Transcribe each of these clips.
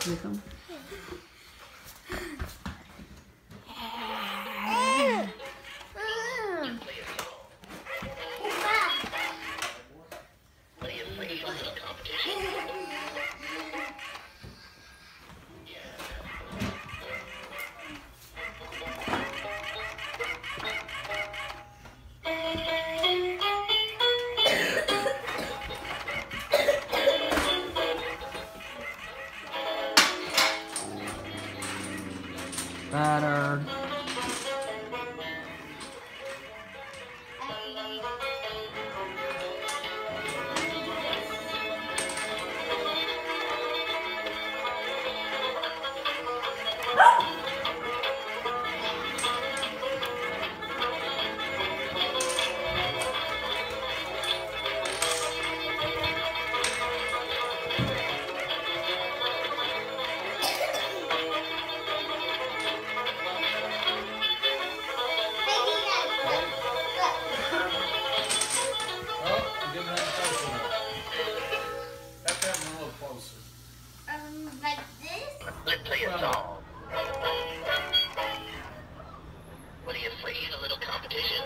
with them. Better. Like this? Let's play a song. What are you afraid? A little competition?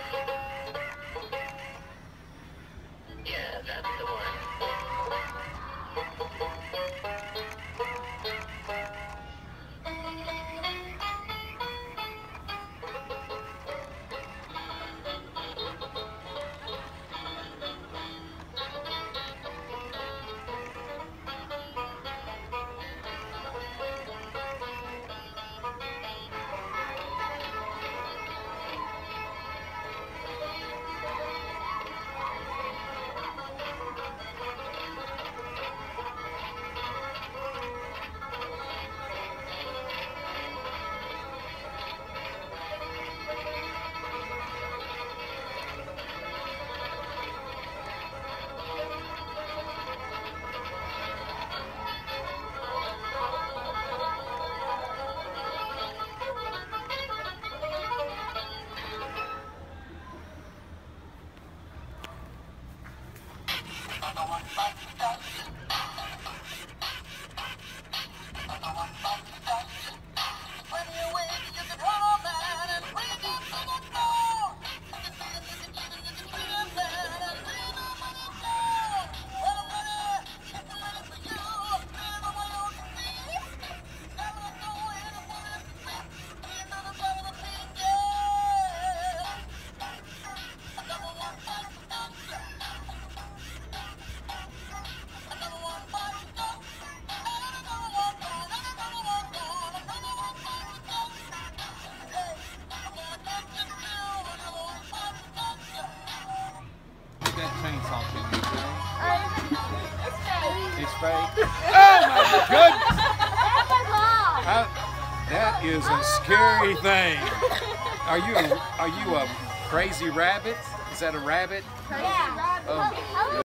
Yeah, that's the That chainsaw to me, Jay. It's It's fake. Oh my goodness! That is a scary thing. Are you a crazy rabbit? Is that a rabbit? Yeah. Oh.